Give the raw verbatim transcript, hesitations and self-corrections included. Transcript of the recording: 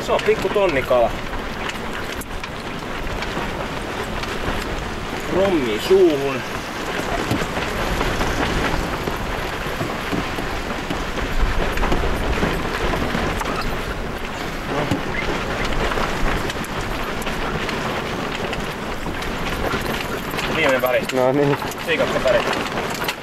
Se on pikku tonnikala. Rommi suuhun. Viimeinen väri. No niin. Siikakka väri.